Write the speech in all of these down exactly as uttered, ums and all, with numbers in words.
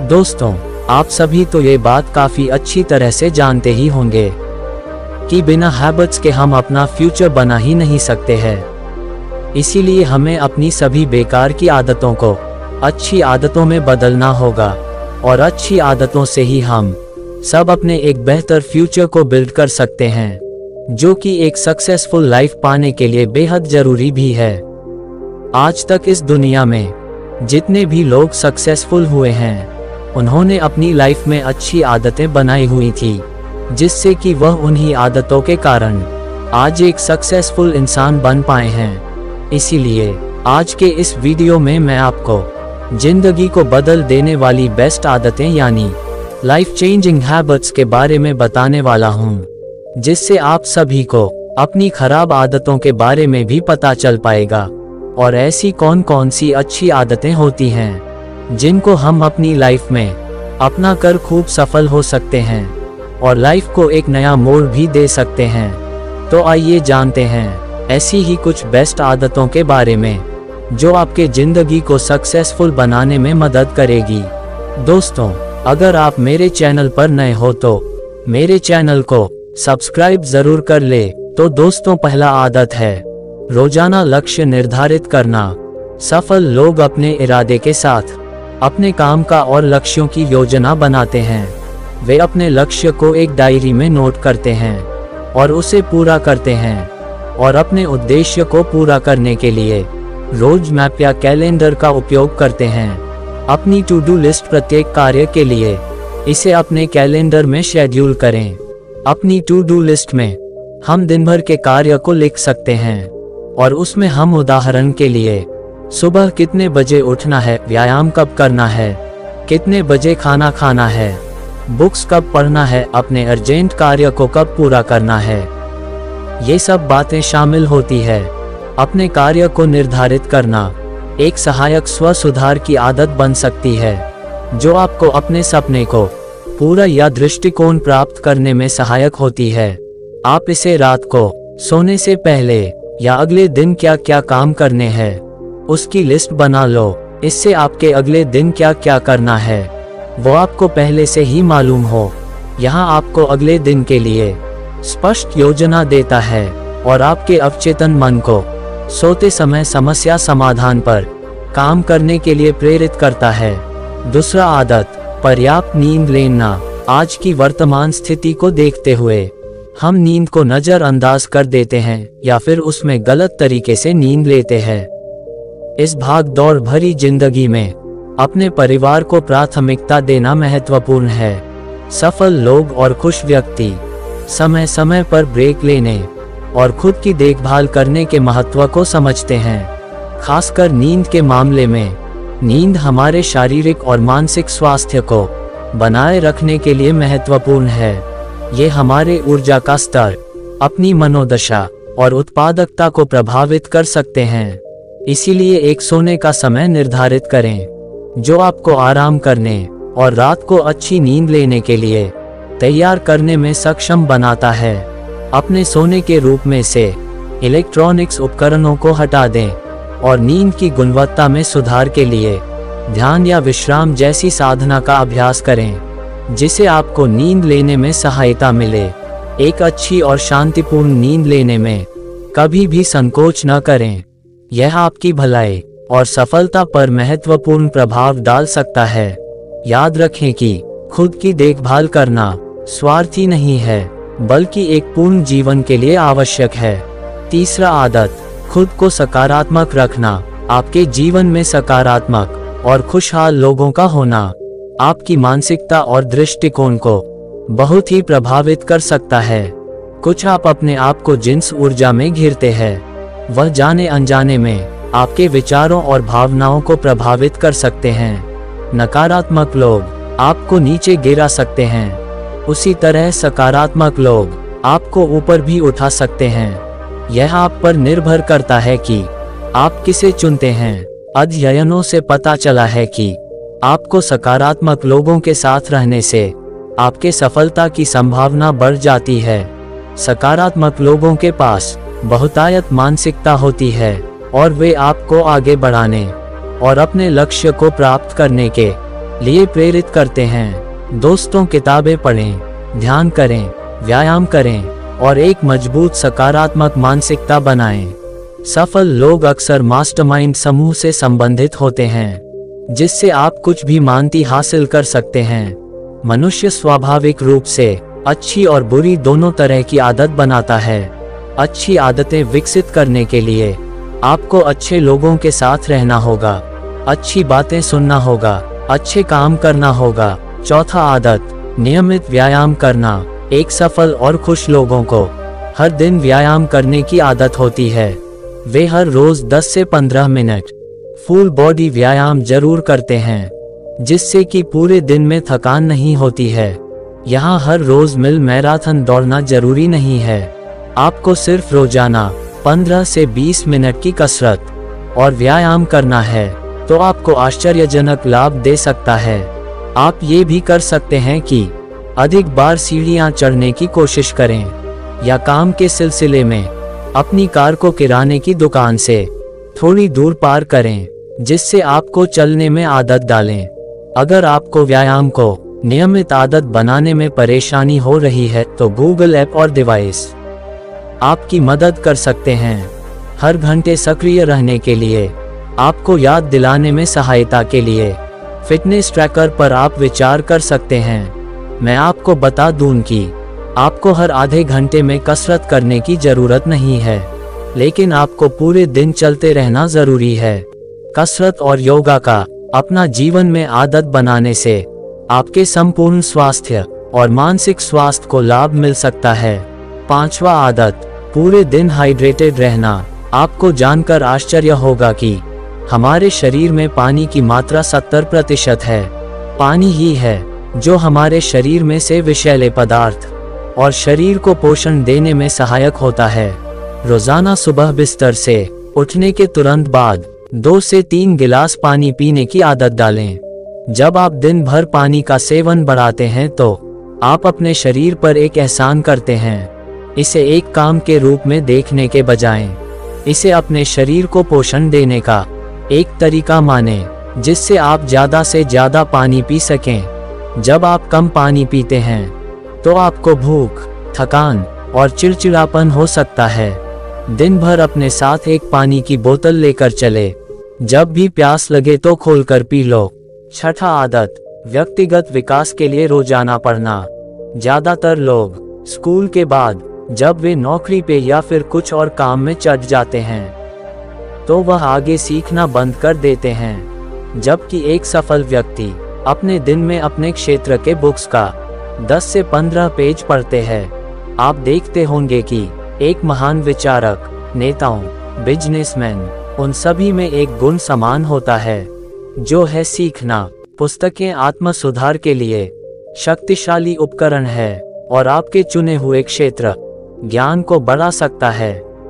दोस्तों, आप सभी तो ये बात काफी अच्छी तरह से जानते ही होंगे कि बिना हैबिट्स के हम अपना फ्यूचर बना ही नहीं सकते हैं। इसीलिए हमें अपनी सभी बेकार की आदतों को अच्छी आदतों में बदलना होगा और अच्छी आदतों से ही हम सब अपने एक बेहतर फ्यूचर को बिल्ड कर सकते हैं, जो कि एक सक्सेसफुल लाइफ पाने के लिए बेहद जरूरी भी है। आज तक इस दुनिया में जितने भी लोग सक्सेसफुल हुए हैं, उन्होंने अपनी लाइफ में अच्छी आदतें बनाई हुई थी, जिससे कि वह उन्हीं आदतों के कारण आज एक सक्सेसफुल इंसान बन पाए हैं। इसीलिए आज के इस वीडियो में मैं आपको जिंदगी को बदल देने वाली बेस्ट आदतें यानी लाइफ चेंजिंग हैबिट्स के बारे में बताने वाला हूं, जिससे आप सभी को अपनी खराब आदतों के बारे में भी पता चल पाएगा और ऐसी कौन कौन सी अच्छी आदतें होती हैं जिनको हम अपनी लाइफ में अपना कर खूब सफल हो सकते हैं और लाइफ को एक नया मोड़ भी दे सकते हैं। तो आइए जानते हैं ऐसी ही कुछ बेस्ट आदतों के बारे में जो आपके जिंदगी को सक्सेसफुल बनाने में मदद करेगी। दोस्तों, अगर आप मेरे चैनल पर नए हो तो मेरे चैनल को सब्सक्राइब जरूर कर ले। तो दोस्तों, पहला आदत है रोजाना लक्ष्य निर्धारित करना। सफल लोग अपने इरादे के साथ अपने काम का और लक्ष्यों की योजना बनाते हैं। वे अपने लक्ष्य को एक डायरी में नोट करते हैं और उसे पूरा करते हैं और अपने उद्देश्य को पूरा करने के लिए रोज मैप या कैलेंडर का उपयोग करते हैं। अपनी टू डू लिस्ट प्रत्येक कार्य के लिए इसे अपने कैलेंडर में शेड्यूल करें। अपनी टू डू लिस्ट में हम दिन भर के कार्य को लिख सकते हैं और उसमें हम उदाहरण के लिए सुबह कितने बजे उठना है, व्यायाम कब करना है, कितने बजे खाना खाना है, बुक्स कब पढ़ना है, अपने अर्जेंट कार्य को कब पूरा करना है, ये सब बातें शामिल होती है। अपने कार्य को निर्धारित करना एक सहायक स्व सुधार की आदत बन सकती है, जो आपको अपने सपने को पूरा या दृष्टिकोण प्राप्त करने में सहायक होती है। आप इसे रात को सोने से पहले या अगले दिन क्या क्या काम करने हैं उसकी लिस्ट बना लो। इससे आपके अगले दिन क्या क्या करना है वो आपको पहले से ही मालूम हो। यहाँ आपको अगले दिन के लिए स्पष्ट योजना देता है और आपके अवचेतन मन को सोते समय समस्या समाधान पर काम करने के लिए प्रेरित करता है। दूसरा आदत, पर्याप्त नींद लेना। आज की वर्तमान स्थिति को देखते हुए हम नींद को नजरअंदाज कर देते हैं या फिर उसमें गलत तरीके से नींद लेते हैं। इस भाग दौड़ भरी जिंदगी में अपने परिवार को प्राथमिकता देना महत्वपूर्ण है। सफल लोग और खुश व्यक्ति समय समय पर ब्रेक लेने और खुद की देखभाल करने के महत्व को समझते हैं। खासकर नींद के मामले में नींद हमारे शारीरिक और मानसिक स्वास्थ्य को बनाए रखने के लिए महत्वपूर्ण है। ये हमारे ऊर्जा का स्तर, अपनी मनोदशा और उत्पादकता को प्रभावित कर सकते हैं। इसीलिए एक सोने का समय निर्धारित करें जो आपको आराम करने और रात को अच्छी नींद लेने के लिए तैयार करने में सक्षम बनाता है। अपने सोने के रूप में से इलेक्ट्रॉनिक्स उपकरणों को हटा दें और नींद की गुणवत्ता में सुधार के लिए ध्यान या विश्राम जैसी साधना का अभ्यास करें, जिसे आपको नींद लेने में सहायता मिले। एक अच्छी और शांतिपूर्ण नींद लेने में कभी भी संकोच न करें। यह आपकी भलाई और सफलता पर महत्वपूर्ण प्रभाव डाल सकता है। याद रखें कि खुद की देखभाल करना स्वार्थी नहीं है, बल्कि एक पूर्ण जीवन के लिए आवश्यक है। तीसरा आदत, खुद को सकारात्मक रखना। आपके जीवन में सकारात्मक और खुशहाल लोगों का होना आपकी मानसिकता और दृष्टिकोण को बहुत ही प्रभावित कर सकता है। कुछ आप अपने आप को जिस ऊर्जा में घिरते हैं, वह जाने अनजाने में आपके विचारों और भावनाओं को प्रभावित कर सकते हैं। नकारात्मक लोग आपको नीचे गिरा सकते हैं, उसी तरह सकारात्मक लोग आपको ऊपर भी उठा सकते हैं। यह आप पर निर्भर करता है कि आप किसे चुनते हैं। अध्ययनों से पता चला है कि आपको सकारात्मक लोगों के साथ रहने से आपके सफलता की संभावना बढ़ जाती है। सकारात्मक लोगों के पास बहुतायत मानसिकता होती है और वे आपको आगे बढ़ाने और अपने लक्ष्य को प्राप्त करने के लिए प्रेरित करते हैं। दोस्तों, किताबें पढ़ें, ध्यान करें, व्यायाम करें और एक मजबूत सकारात्मक मानसिकता बनाएं। सफल लोग अक्सर मास्टरमाइंड समूह से संबंधित होते हैं, जिससे आप कुछ भी मानती हासिल कर सकते हैं। मनुष्य स्वाभाविक रूप से अच्छी और बुरी दोनों तरह की आदत बनाता है। अच्छी आदतें विकसित करने के लिए आपको अच्छे लोगों के साथ रहना होगा, अच्छी बातें सुनना होगा, अच्छे काम करना होगा। चौथा आदत, नियमित व्यायाम करना। एक सफल और खुश लोगों को हर दिन व्यायाम करने की आदत होती है। वे हर रोज दस से पंद्रह मिनट फुल बॉडी व्यायाम जरूर करते हैं, जिससे कि पूरे दिन में थकान नहीं होती है। यहाँ हर रोज मिल मैराथन दौड़ना जरूरी नहीं है। आपको सिर्फ रोजाना पंद्रह से बीस मिनट की कसरत और व्यायाम करना है, तो आपको आश्चर्यजनक लाभ दे सकता है। आप ये भी कर सकते हैं कि अधिक बार सीढ़ियां चढ़ने की कोशिश करें, या काम के सिलसिले में अपनी कार को किराने की दुकान से थोड़ी दूर पार करें, जिससे आपको चलने में आदत डालें। अगर आपको व्यायाम को नियमित आदत बनाने में परेशानी हो रही है, तो गूगल ऐप और डिवाइस आपकी मदद कर सकते हैं। हर घंटे सक्रिय रहने के लिए आपको याद दिलाने में सहायता के लिए फिटनेस ट्रैकर पर आप विचार कर सकते हैं। मैं आपको बता दूं कि आपको हर आधे घंटे में कसरत करने की जरूरत नहीं है, लेकिन आपको पूरे दिन चलते रहना जरूरी है। कसरत और योगा का अपना जीवन में आदत बनाने से आपके संपूर्ण स्वास्थ्य और मानसिक स्वास्थ्य को लाभ मिल सकता है। पांचवा आदत, पूरे दिन हाइड्रेटेड रहना। आपको जानकर आश्चर्य होगा कि हमारे शरीर में पानी की मात्रा सत्तर प्रतिशत है। पानी ही है जो हमारे शरीर में से विषैले पदार्थ और शरीर को पोषण देने में सहायक होता है। रोजाना सुबह बिस्तर से उठने के तुरंत बाद दो से तीन गिलास पानी पीने की आदत डालें। जब आप दिन भर पानी का सेवन बढ़ाते हैं, तो आप अपने शरीर पर एक एहसान करते हैं। इसे एक काम के रूप में देखने के बजाय इसे अपने शरीर को पोषण देने का एक तरीका माने, जिससे आप ज्यादा से ज्यादा पानी पी सकें। जब आप कम पानी पीते हैं, तो आपको भूख, थकान और चिड़चिड़ापन हो सकता है। दिन भर अपने साथ एक पानी की बोतल लेकर चले। जब भी प्यास लगे तो खोलकर पी लो। छठा आदत, व्यक्तिगत विकास के लिए रोजाना पढ़ना। ज्यादातर लोग स्कूल के बाद जब वे नौकरी पे या फिर कुछ और काम में चढ़ जाते हैं, तो वह आगे सीखना बंद कर देते हैं। जबकि एक सफल व्यक्ति अपने दिन में अपने क्षेत्र के बुक्स का दस से पंद्रह पेज पढ़ते हैं। आप देखते होंगे कि एक महान विचारक, नेताओं, बिजनेसमैन, उन सभी में एक गुण समान होता है, जो है सीखना। पुस्तकें आत्म सुधार के लिए शक्तिशाली उपकरण है और आपके चुने हुए क्षेत्र ज्ञान को बढ़ा सकता है।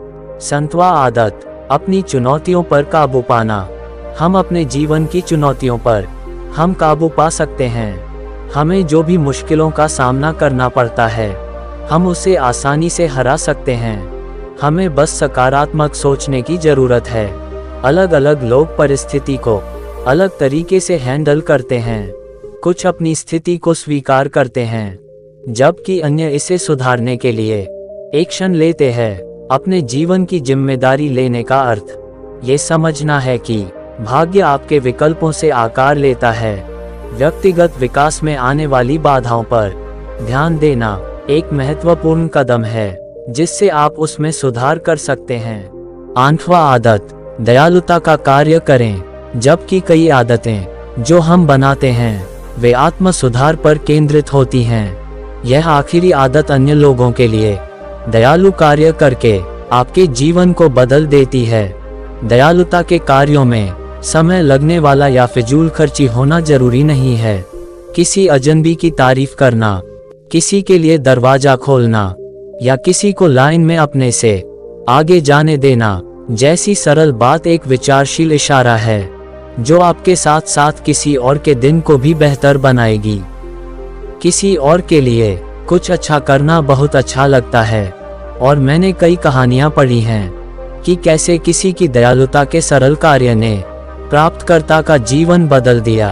संतवा आदत, अपनी चुनौतियों पर काबू पाना। हम अपने जीवन की चुनौतियों पर हम काबू पा सकते हैं। हमें जो भी मुश्किलों का सामना करना पड़ता है, हम उसे आसानी से हरा सकते हैं। हमें बस सकारात्मक सोचने की जरूरत है। अलग अलग लोग परिस्थिति को अलग तरीके से हैंडल करते हैं। कुछ अपनी स्थिति को स्वीकार करते हैं, जबकि अन्य इसे सुधारने के लिए एक्शन लेते हैं। अपने जीवन की जिम्मेदारी लेने का अर्थ ये समझना है कि भाग्य आपके विकल्पों से आकार लेता है। व्यक्तिगत विकास में आने वाली बाधाओं पर ध्यान देना एक महत्वपूर्ण कदम है, जिससे आप उसमें सुधार कर सकते हैं। आठवां आदत, दयालुता का कार्य करें। जबकि कई आदतें जो हम बनाते हैं, वे आत्म सुधार पर केंद्रित होती हैं, यह आखिरी आदत अन्य लोगों के लिए दयालु कार्य करके आपके जीवन को बदल देती है। दयालुता के कार्यों में समय लगने वाला या फिजूल खर्ची होना जरूरी नहीं है। किसी अजनबी की तारीफ करना, किसी के लिए दरवाजा खोलना या किसी को लाइन में अपने से आगे जाने देना जैसी सरल बात एक विचारशील इशारा है, जो आपके साथ साथ किसी और के दिन को भी बेहतर बनाएगी। किसी और के लिए कुछ अच्छा करना बहुत अच्छा लगता है, और मैंने कई कहानियां पढ़ी हैं कि कैसे किसी की दयालुता के सरल कार्य ने प्राप्तकर्ता का जीवन बदल दिया।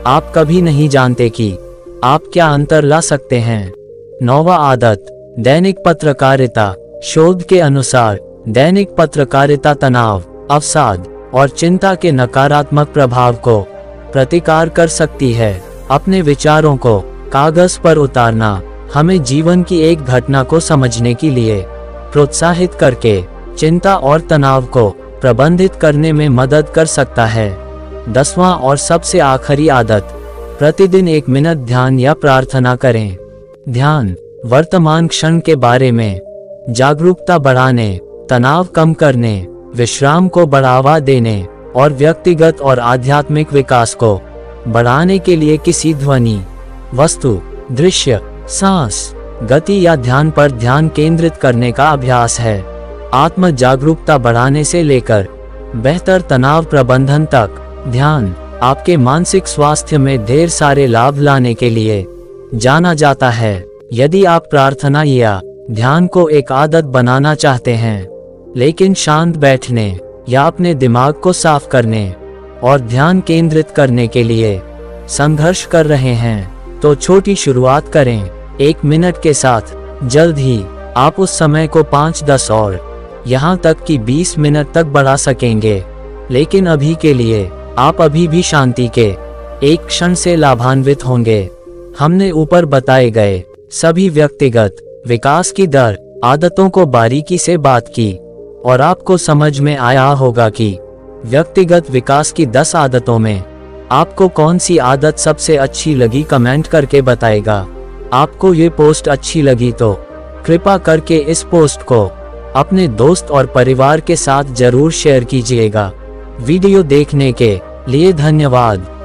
आप कभी नहीं जानते कि आप क्या अंतर ला सकते हैं। नौवा आदत, दैनिक पत्रकारिता। शोध के अनुसार दैनिक पत्रकारिता तनाव, अवसाद और चिंता के नकारात्मक प्रभाव को प्रतिकार कर सकती है। अपने विचारों को कागज पर उतारना हमें जीवन की एक घटना को समझने के लिए प्रोत्साहित करके चिंता और तनाव को प्रबंधित करने में मदद कर सकता है। दसवां और सबसे आखिरी आदत, प्रतिदिन एक मिनट ध्यान या प्रार्थना करें। ध्यान वर्तमान क्षण के बारे में जागरूकता बढ़ाने, तनाव कम करने, विश्राम को बढ़ावा देने और व्यक्तिगत और आध्यात्मिक विकास को बढ़ाने के लिए किसी ध्वनि, वस्तु, दृश्य, सांस, गति या ध्यान पर ध्यान केंद्रित करने का अभ्यास है। आत्म जागरूकता बढ़ाने से लेकर बेहतर तनाव प्रबंधन तक, ध्यान आपके मानसिक स्वास्थ्य में ढेर सारे लाभ लाने के लिए जाना जाता है। यदि आप प्रार्थना या ध्यान को एक आदत बनाना चाहते हैं, लेकिन शांत बैठने या अपने दिमाग को साफ करने और ध्यान केंद्रित करने के लिए संघर्ष कर रहे हैं, तो छोटी शुरुआत करें। एक मिनट के साथ जल्द ही आप उस समय को पाँच दस और यहाँ तक कि बीस मिनट तक बढ़ा सकेंगे। लेकिन अभी के लिए आप अभी भी शांति के एक क्षण से लाभान्वित होंगे। हमने ऊपर बताए गए सभी व्यक्तिगत विकास की दर आदतों को बारीकी से बात की और आपको समझ में आया होगा कि व्यक्तिगत विकास की दस आदतों में आपको कौन सी आदत सबसे अच्छी लगी। कमेंट करके बताएगा। आपको ये पोस्ट अच्छी लगी तो कृपा करके इस पोस्ट को अपने दोस्त और परिवार के साथ जरूर शेयर कीजिएगा। वीडियो देखने के लिए धन्यवाद।